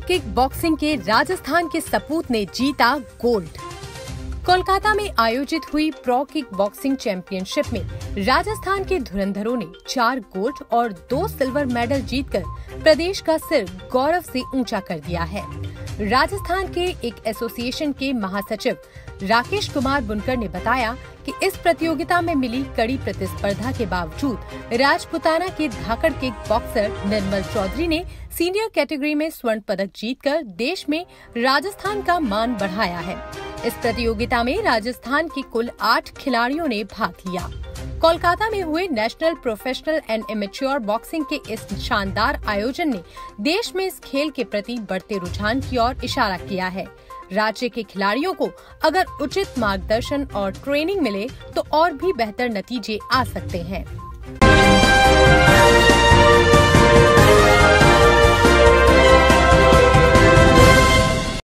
Kick boxing के राजस्थान के सपूत ने जीता गोल्ड। कोलकाता में आयोजित हुई प्रो किक बॉक्सिंग चैंपियनशिप में राजस्थान के धुरंधरों ने 4 गोल्ड और 2 सिल्वर मेडल जीतकर प्रदेश का सिर गौरव से ऊंचा कर दिया है। राजस्थान के एक एसोसिएशन के महासचिव राकेश कुमार बुनकर ने बताया कि इस प्रतियोगिता में मिली कड़ी प्रतिस्पर्धा के बावजूद राजपुताना के धाकड़ किक बॉक्सर निर्मल चौधरी ने सीनियर कैटेगरी में स्वर्ण पदक जीतकर देश में राजस्थान का मान बढ़ाया है। इस प्रतियोगिता में राजस्थान के कुल 8 खिलाड़ियों ने भाग लिया। कोलकाता में हुए national professional and amateur boxing के इस शानदार आयोजन ने देश में इस खेल के प्रति बढ़ते रुझान की ओर इशारा किया है। राज्य के खिलाड़ियों को अगर उचित मार्गदर्शन और ट्रेनिंग मिले तो और भी बेहतर नतीजे आ सकते हैं।